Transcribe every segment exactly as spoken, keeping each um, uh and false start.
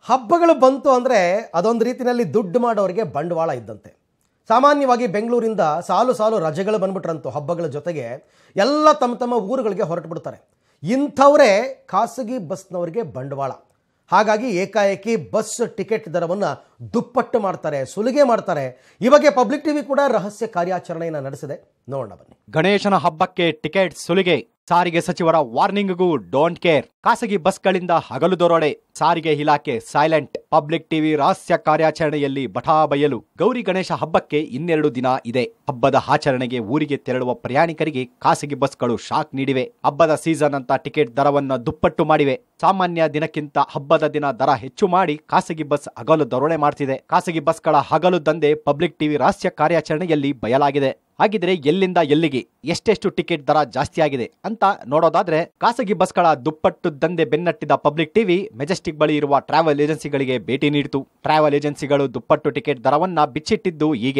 ಹಬ್ಬಗಳು ಬಂತು ಅಂದರೆ ಅದೊಂದು ರೀತಿಯಲ್ಲಿ ದುಡ್ಡು ಮಾಡೋರಿಗೆ ಬಂಡವಾಳ ಇದ್ದಂತೆ. ಸಾಮಾನ್ಯವಾಗಿ ಬೆಂಗಳೂರಿಂದ ಸಾಲು ಸಾಲು ರಜೆಗಳು ಬಂದ್ಬಿಟ್ರಂತು ಹಬ್ಬಗಳ ಜೊತೆಗೆ ಎಲ್ಲ ತಮ್ಮ ತಮ್ಮ ಊರುಗಳಿಗೆ ಹೊರಟು ಬಿಡ್ತಾರೆ. ಇಂಥವರೇ ಖಾಸಗಿ ಬಸ್ನವರಿಗೆ ಬಂಡವಾಳ. ಹಾಗಾಗಿ ಏಕಾಏಕಿ ಬಸ್ ಟಿಕೆಟ್ ದರವನ್ನು ದುಪ್ಪಟ್ಟು ಮಾಡ್ತಾರೆ, ಸುಲಿಗೆ ಮಾಡ್ತಾರೆ. ಈ ಬಗ್ಗೆ ಪಬ್ಲಿಕ್ ಟಿವಿ ಕೂಡ ರಹಸ್ಯ ಕಾರ್ಯಾಚರಣೆಯನ್ನು ನಡೆಸಿದೆ. ನೋಡೋಣ ಬನ್ನಿ. ಗಣೇಶನ ಹಬ್ಬಕ್ಕೆ ಟಿಕೆಟ್ ಸುಲಿಗೆ, ಸಾರಿಗೆ ಸಚಿವರ ವಾರ್ನಿಂಗ್ಗೂ ಡೋಂಟ್ ಕೇರ್. ಖಾಸಗಿ ಬಸ್ಗಳಿಂದ ಹಗಲು ದರೋಡೆ, ಸಾರಿಗೆ ಇಲಾಖೆ ಸೈಲೆಂಟ್. ಪಬ್ಲಿಕ್ ಟಿವಿ ರಹಸ್ಯ ಕಾರ್ಯಾಚರಣೆಯಲ್ಲಿ ಬಟಾ ಬಯಲು. ಗೌರಿ ಗಣೇಶ ಹಬ್ಬಕ್ಕೆ ಇನ್ನೆರಡು ದಿನ ಇದೆ. ಹಬ್ಬದ ಆಚರಣೆಗೆ ಊರಿಗೆ ತೆರಳುವ ಪ್ರಯಾಣಿಕರಿಗೆ ಖಾಸಗಿ ಬಸ್ಗಳು ಶಾಕ್ ನೀಡಿವೆ. ಹಬ್ಬದ ಸೀಸನ್ ಅಂತ ಟಿಕೆಟ್ ದರವನ್ನ ದುಪ್ಪಟ್ಟು ಮಾಡಿವೆ. ಸಾಮಾನ್ಯ ದಿನಕ್ಕಿಂತ ಹಬ್ಬದ ದಿನ ದರ ಹೆಚ್ಚು ಮಾಡಿ ಖಾಸಗಿ ಬಸ್ ಹಗಲು ದರೋಡೆ ಮಾಡ್ತಿದೆ. ಖಾಸಗಿ ಬಸ್ಗಳ ಹಗಲು ದಂಧೆ ಪಬ್ಲಿಕ್ ಟಿವಿ ರಹಸ್ಯ ಕಾರ್ಯಾಚರಣೆಯಲ್ಲಿ ಬಯಲಾಗಿದೆ. ಹಾಗಿದ್ರೆ ಎಲ್ಲಿಂದ ಎಲ್ಲಿಗೆ ಎಷ್ಟೆಷ್ಟು ಟಿಕೆಟ್ ದರ ಜಾಸ್ತಿ ಆಗಿದೆ ಅಂತ ನೋಡೋದಾದ್ರೆ, ಖಾಸಗಿ ಬಸ್ಗಳ ದುಪ್ಪಟ್ಟು ದಂಧೆ ಬೆನ್ನಟ್ಟಿದ ಪಬ್ಲಿಕ್ ಟಿವಿ ಮೆಜೆಸ್ಟಿಕ್ ಬಳಿ ಇರುವ ಟ್ರಾವೆಲ್ ಏಜೆನ್ಸಿಗಳಿಗೆ ಭೇಟಿ ನೀಡಿತು. ಟ್ರಾವೆಲ್ ಏಜೆನ್ಸಿಗಳು ದುಪ್ಪಟ್ಟು ಟಿಕೆಟ್ ದರವನ್ನ ಬಿಚ್ಚಿಟ್ಟಿದ್ದು ಹೀಗೆ.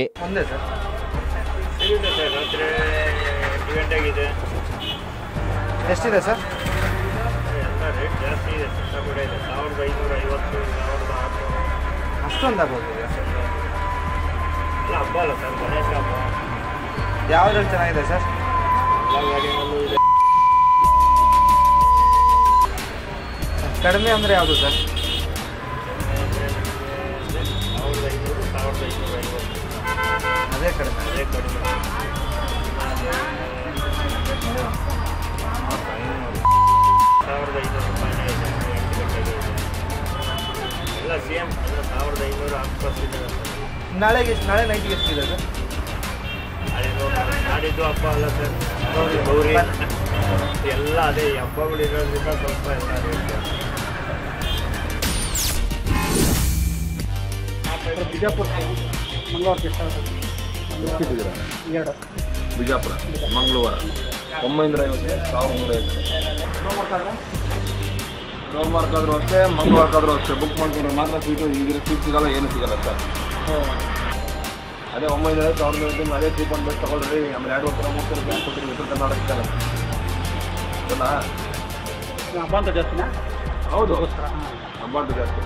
ಎಷ್ಟಿದೆ ಸರ್? ಅಷ್ಟೊಂದಾಗ್ಬೋದು. ಹಬ್ಬ ಅಲ್ಲ ಸರ್, ಗಣೇಶ ಹಬ್ಬ. ಯಾವ್ದ್ರಲ್ಲಿ ಚೆನ್ನಾಗಿದೆ ಸರ್? ಕಡಿಮೆ ಅಂದರೆ ಯಾವುದು ಸರ್? ಸಾವಿರದ ಐನೂರು ಸಾವಿರದ ಐನೂರ ಐವತ್ತು ಅದೇ ಕಡಿಮೆ. ಅದೇ ಕಡಿಮೆ. ಸಾವಿರದ ಐನೂರು ರೂಪಾಯಿ ಎಂಟು ಗಂಟೆಗೆ ಎಲ್ಲ ಸೇಮ್. ಎಲ್ಲ ಸಾವಿರದ ಐನೂರು ಆಸ್ಪಾಸ್ ಇದೆ ಸರ್. ನಾಳೆಗೆ ಎಷ್ಟು? ನಾಳೆ ನೈಟಿಗೆ ಎಷ್ಟಿದೆ ಸರ್? ನಾಡಿದ್ದು ಹಬ್ಬ ಅಲ್ಲ ಸರ್, ಗೌರಿ ಗೌರಿ ಎಲ್ಲ ಅದೇ ಹಬ್ಬಗಳು ಇರೋದ್ರಿಂದ ಸ್ವಲ್ಪ ಎಲ್ಲ ರೇಟ್. ಬಿಜಾಪುರ ಮಂಗಳವಾರ ಎರಡು ಬಿಜಾಪುರ ಮಂಗಳವಾರ ಒಂಬೈನೂರ ಐವತ್ತು ಸಾವಿರದ ನೂರ ಐವತ್ತು. ಸೋಮವಾರಕ್ಕಾದ್ರೂ ಅಷ್ಟೇ, ಮಂಗಳವಾರಕ್ಕಾದ್ರೂ ಅಷ್ಟೇ ಬುಕ್ ಮಾಡ್ಕೊಂಡ್ರೆ ಮಾತ್ರ ಸೀಟು. ಈಗಿರೋ ಸೀಟ್ ಸಿಗಲ್ಲ, ಏನು ಸಿಗಲ್ಲ ಸರ್. ಅದೇ ಒಂಬೈನೂರ ಐವತ್ತು ಸಾವಿರದ ಐವತ್ತು ಅದೇ ತ್ರೀ ಪಾಯಿಂಟ್ ಬೆಸ್ಟ್ ತಗೊಳ್ರಿ. ಆಮೇಲೆ ಎರಡು ವರ್ಷ ಮೂರು ಸಾವಿರ ರೂಪಾಯಿ ಕೊಟ್ಟಿರಿ. ಉತ್ತರ ಕರ್ನಾಟಕಕ್ಕಲ್ಲ ಅಲ್ಲ, ಹಬ್ಬ ಅಂತ ಜಾಸ್ತಿನಾ? ಹೌದು, ಹಬ್ಬ ಅಂತ ಜಾಸ್ತಿ.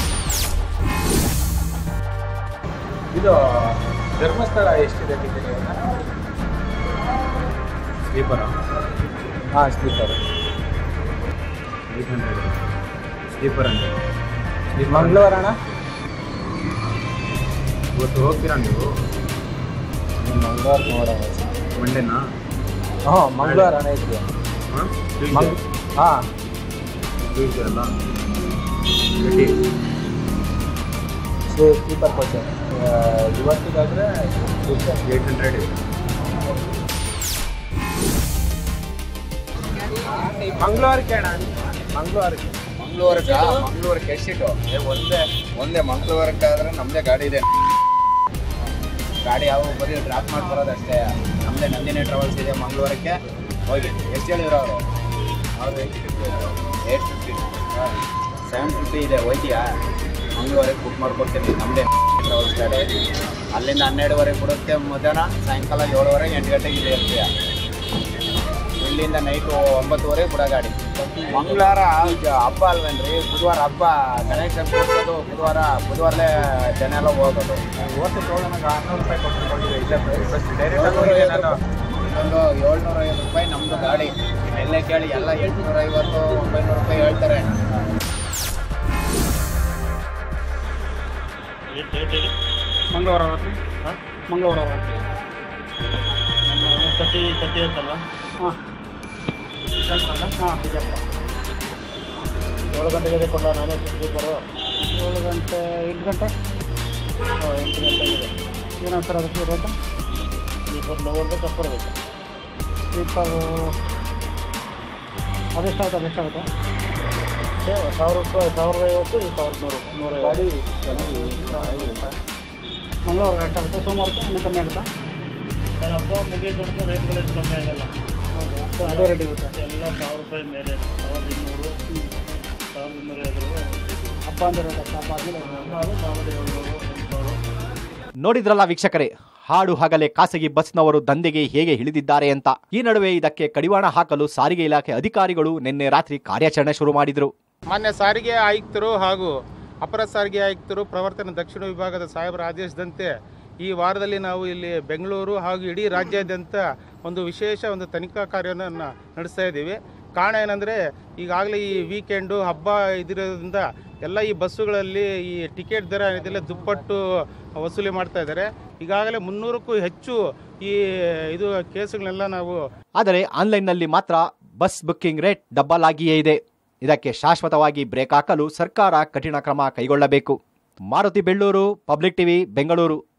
ಇದು ಧರ್ಮಸ್ಥಳ ಎಷ್ಟಿದೆ ಟಿಕೆಟ್? ಸ್ಲೀಪರ? ಹಾಂ, ಸ್ಲೀಪರ್ ಏಯ್ಟ್ ಹಂಡ್ರೆಡ್ ಸ್ಲೀಪರ್ ಅಂದರೆ. ಮಂಗಳವಾರ ಅಣ್ಣ ಇವತ್ತು ಹೋಗ್ತೀರಾ ನೀವು? ಮಂಗಳವಾರ ನೋಡೋಣ. ಮಂಡೇನಾ? ಹಾಂ, ಮಂಗಳವಾರ ಅಣ್ಣ ಇದೆಯಾ? ಹಾಂ, ಹಾಂ ಟ್ಯೂಸ್ಡೇ ಅಲ್ಲ. ರೆಡಿ ಸ್ಲೀಪರ್ ಕೋಚ್ ಇವತ್ತಿಗಾದರೆ ಏಯ್ಟ್ ಹಂಡ್ರೆಡ್ ಇದೆ. ಮಂಗಳವಾರಕ್ಕೆ ಅಣ್ಣ, ಮಂಗಳವಾರಕ್ಕೆ ಮಂಗಳವಾರಕ್ಕೆ ಮಂಗಳವಾರಕ್ಕೆ ಎಷ್ಟು ಸೀಟು? ಒಂದೇ ಒಂದೇ ಮಂಗಳವಾರಕ್ಕಾದ್ರೆ ನಮ್ಮದೇ ಗಾಡಿ ಇದೆ. ಗಾಡಿ ಯಾವ ಬರೀ ಡ್ರಾಪ್ ಮಾಡಿ ಬರೋದು ಅಷ್ಟೇ. ನಮ್ಮದೇ ನಂದಿನಿ ಟ್ರಾವೆಲ್ಸ್ ಇದೆ. ಮಂಗಳವಾರಕ್ಕೆ ಹೋಗಿ ಎಷ್ಟು ಹೇಳಿದ್ರು ಅವರು? ಅವ್ರು ಏಟ್ ಫಿಫ್ಟಿ ಸೆವೆನ್ ಫಿಫ್ಟಿ ಇದೆ. ಹೋಯ್ತೀಯಾ? ಮಂಗಳವಾರಕ್ಕೆ ಬುಕ್ ಮಾಡ್ಕೊಡ್ತೀನಿ. ನಮ್ಮದೇ ಟ್ರಾವೆಲ್ಸ್ ಗಾಡಿ. ಅಲ್ಲಿಂದ ಹನ್ನೆರಡುವರೆಗೆ ಬಿಡುತ್ತೆ ಮಧ್ಯಾಹ್ನ, ಸಾಯಂಕಾಲ ಏಳುವರೆಗೆ ಎಂಟು ಗಂಟೆಗೆ ಇದೆ ಇರ್ತೀಯ. ಇಲ್ಲಿಂದ ನೈಟು ಒಂಬತ್ತುವರೆಗೆ ಬಿಡೋ ಗಾಡಿ. ಮಂಗಳವಾರ ಹಬ್ಬ ಅಲ್ವೇನ್ರಿ? ಬುಧವಾರ ಹಬ್ಬ ಗಣೇಶ ಕೂರಿಸೋದು. ಬುಧವಾರ ಬುಧವಾರಲೇ ಜನ ಎಲ್ಲ ಹೋಗೋದು. ಇವತ್ತು ತೊಗೊಳೋಣ ಆರುನೂರು ರೂಪಾಯಿ ಕೊಟ್ಟಿದ್ದೀವಿ. ಇಲ್ಲ ಇನ್ನೊಂದು ಏಳ್ನೂರ ಐವತ್ತು ರೂಪಾಯಿ ನಮ್ಮದು ಗಾಡಿ. ಎಲ್ಲೇ ಕೇಳಿ ಎಲ್ಲ ಎಂಟುನೂರ ಐವತ್ತು ಒಂಬೈನೂರು ರೂಪಾಯಿ ಹೇಳ್ತಾರೆ. ಮಂಗಳವಾರ ಹಾಂ, ಮಂಗಳವಾರ ತರ್ಟಿ ತರ್ಟಿ ಇರುತ್ತಲ್ಲ. ಹಾಂ ಹಾಂ, ಬಿಜಾಪುರ ಏಳು ಗಂಟೆಗೆ ಕೊಡ. ನಾನೇ ಸ್ಲೀಪರು ಏಳು ಗಂಟೆ ಎಂಟು ಗಂಟೆ ಹಾಂ ಎಂಟು ಗಂಟೆ ಇದೆ. ಏನೋ ಸರ್ ಅದಕ್ಕೆ ರೇಟು? ಸ್ಲೀಪರ್ ನೋಡ್ಬೇಕು, ತಪ್ಪಬೇಕು. ಸ್ಲೀಪರು ಅದೆಷ್ಟಾಗುತ್ತೆ? ಅದೆಷ್ಟಾಗುತ್ತೆ? ಸಾವಿರ ರೂಪಾಯಿ, ಸಾವಿರದ ಐವತ್ತು, ಈ ಸಾವಿರದ ನೂರು ನೂರ ಗಾಡಿ ಮಂಗಳವಾರ ರೇಟ್ ಆಗುತ್ತೆ. ಸೋಮವಾರಕ್ಕೆ ಇನ್ನೂ ಕಮ್ಮಿ ಆಗುತ್ತಾ? ಸರ್ ಹಬ್ಬ ಮುಗಿಯೋದಕ್ಕೆ ರೇಟ್ಗಳು ಎಷ್ಟು ಕಮ್ಮಿ ಆಗಲ್ಲ. ಅದೇ ರೇಟ್ ಇರುತ್ತೆ. ಎಲ್ಲ ಸಾವಿರ ರೂಪಾಯಿ ಮೇಲೆ, ಸಾವಿರದ ಇನ್ನೂರು ಸಾವಿರದ ಇನ್ನೂರ ಐವತ್ತು ಹಬ್ಬ ಅಂದರೆ ಹಬ್ಬ ಆದಮೇಲೆ ಸಾವಿರದ ಏಳ್ನೂರು ಎಂಟು ಸಾವಿರ. ನೋಡಿದ್ರಲ್ಲ ವೀಕ್ಷಕರೇ, ಹಾಡು ಹಗಲೇ ಖಾಸಗಿ ಬಸ್ನವರು ದಂಧೆಗೆ ಹೇಗೆ ಇಳಿದಿದ್ದಾರೆ ಅಂತ. ಈ ನಡುವೆ ಇದಕ್ಕೆ ಕಡಿವಾಣ ಹಾಕಲು ಸಾರಿಗೆ ಇಲಾಖೆ ಅಧಿಕಾರಿಗಳು ನಿನ್ನೆ ರಾತ್ರಿ ಕಾರ್ಯಾಚರಣೆ ಶುರು ಮಾಡಿದ್ರು. ಮಾನ್ಯ ಸಾರಿಗೆ ಆಯುಕ್ತರು ಹಾಗೂ ಅಪರ ಸಾರಿಗೆ ಆಯುಕ್ತರು ಪ್ರವರ್ತನ ದಕ್ಷಿಣ ವಿಭಾಗದ ಸಾಹೇಬರ ಆದೇಶದಂತೆ ಈ ವಾರದಲ್ಲಿ ನಾವು ಇಲ್ಲಿ ಬೆಂಗಳೂರು ಹಾಗೂ ಇಡೀ ರಾಜ್ಯಾದ್ಯಂತ ಒಂದು ವಿಶೇಷ ಒಂದು ತನಿಖಾ ಕಾರ್ಯವನ್ನು ನಡೆಸ್ತಾ ಇದ್ದೀವಿ. ಕಾರಣ ಏನಂದರೆ ಈಗಾಗಲೇ ಈ ವೀಕೆಂಡು ಹಬ್ಬ ಇದಿರೋದ್ರಿಂದ ಎಲ್ಲ ಈ ಬಸ್ಸುಗಳಲ್ಲಿ ಈ ಟಿಕೆಟ್ ದರ ಇದೆಲ್ಲ ದುಪ್ಪಟ್ಟು ವಸೂಲಿ ಮಾಡ್ತಾ ಇದ್ದಾರೆ. ಈಗಾಗಲೇ ಮುನ್ನೂರಕ್ಕೂ ಹೆಚ್ಚು ಈ ಇದು ಕೇಸುಗಳನ್ನೆಲ್ಲ ನಾವು ಆದರೆ ಆನ್ಲೈನ್ನಲ್ಲಿ ಮಾತ್ರ ಬಸ್ ಬುಕ್ಕಿಂಗ್ ರೇಟ್ ಡಬ್ಬಲ್ ಆಗಿಯೇ ಇದೆ. ಇದಕ್ಕೆ ಶಾಶ್ವತವಾಗಿ ಬ್ರೇಕ್ ಹಾಕಲು ಸರ್ಕಾರ ಕಠಿಣ ಕ್ರಮ ಕೈಗೊಳ್ಳಬೇಕು. Maruti Belluru, Public TV, Bengaluru.